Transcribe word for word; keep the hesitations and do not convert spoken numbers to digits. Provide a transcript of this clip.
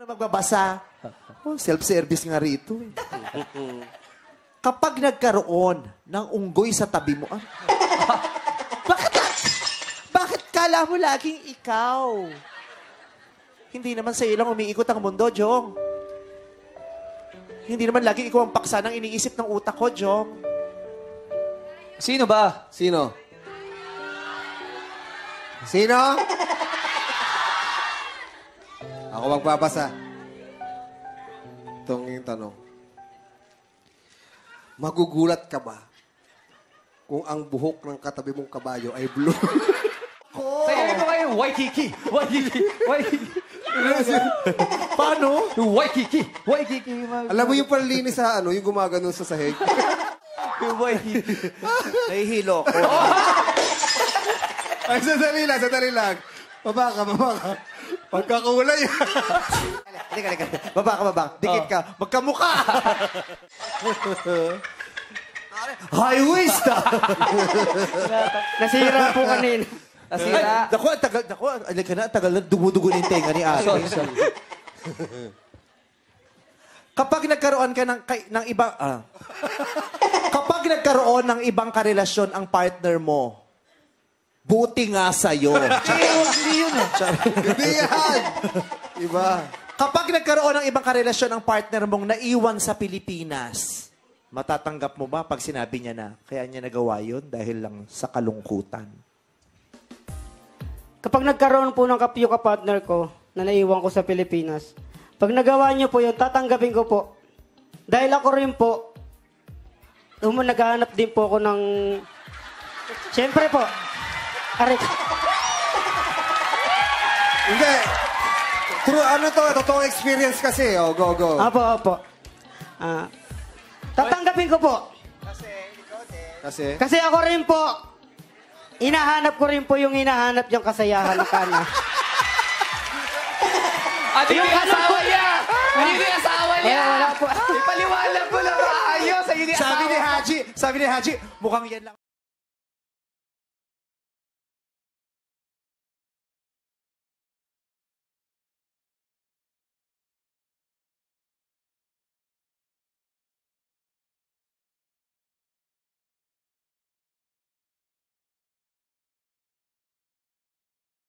na magbabasa. Oh, self-service nga rito. Kapag nagkaroon ng unggoy sa tabi mo, ah, bakit, bakit kala mo laging ikaw? Hindi naman sa ilang umiikot ang mundo, Jong. Hindi naman laging ikaw ang paksa ng iniisip ng utak ko, Jong. Sino ba? Sino? Sino? Ako magbabasa. Itong yung tanong. Magugulat ka ba kung ang buhok ng katabi mong kabayo ay blue? Ko! Sayahin mo kayo, Waikiki! Waikiki! Waikiki! Paano? Waikiki! Waikiki! Alam mo yung panlinis sa ano, yung gumagano sa sahig? Waikiki! Nahihilo ko. Ay, sadali lang, sadali lang. Baba ka, baba ka. Pagkakulay. Halika, halika. Baba ka, baba. Dikit ka. Magkamukha! High waist, ah! Nasira po kanina. Nasira. Naku, ang tagal, naku, alika na, tagal na dumudugo na yung tenga ni ate. Sorry, sorry. Kapag nagkaroon ka ng, kay, ng ibang, ah, kapag nagkaroon ng ibang karelasyon ang partner mo, buti nga sa'yo. Hindi yun eh. Hindi yan. Iba. Kapag nagkaroon ng ibang karelasyon ang partner mong naiwan sa Pilipinas, matatanggap mo ba pag sinabi niya na kaya niya nagawa yun dahil lang sa kalungkutan? Kapag nagkaroon po ng kapyo ka-partner ko na naiwan ko sa Pilipinas, pag nagawa niyo po yun, tatanggapin ko po. Dahil ako rin po, um, naghahanap din po ako ng... Siyempre po, aray. Hindi. True, ano to? Totoong experience kasi. Oh, go, go. Apo, apo. Ah, tatanggapin ko po. Kasi? Kasi ako rin po, hinahanap ko rin po yung hinahanap yung kasayahan ng kana. At yung asawa niya! Ano yung asawa niya? Wala po. Ipaliwanag mo lang maayos. Ayun yung Sabi ni asawa. Haji, sabi ni Haji, mukhang yan lang.